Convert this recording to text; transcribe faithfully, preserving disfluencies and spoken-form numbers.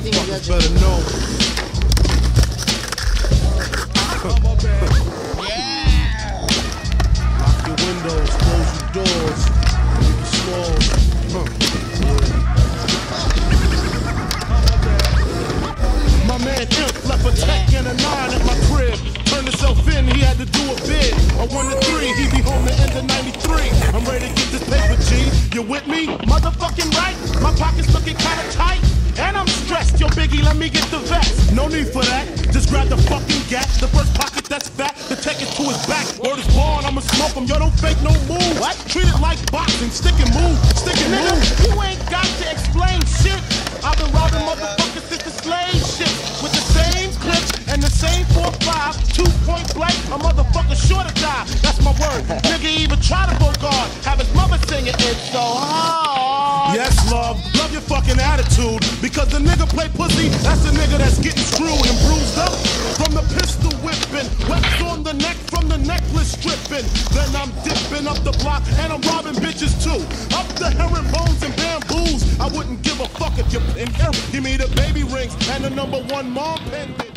motherfuckers better know. Lock your windows, close your doors, make it small. Huh. My man Imp left a tech and a nine at my crib. Turned himself in, he had to do a bid. A one to three, he be home the end of ninety-three. I'm ready to get this paper, G. You with me? Motherfucking right. My pockets looking kinda tight. And I'm stressed, yo Biggie, let me get the vest. No need for that, just grab the fucking gat. The first pocket that's fat, the tech is to his back. Word is born, I'ma smoke him, yo don't fake no move. What? Treat it like boxing, stick and move, stick and Nigga, move. You ain't got to explain shit. I've been robbing motherfuckers since the slave shit. With the same clips and the same four five, two point blank, a motherfucker sure to die. That's my word, nigga even try to go guard. Have his mother singing it so hard. Yes, love, love your fucking attitude. Because the nigga play pussy, that's the nigga that's getting screwed and bruised up. From the pistol whipping, webs on the neck from the necklace stripping. Then I'm dipping up the block and I'm robbing bitches too. Up the herringbones and bamboos. I wouldn't give a fuck if you in here. Give me the baby rings and the number one mom pendant.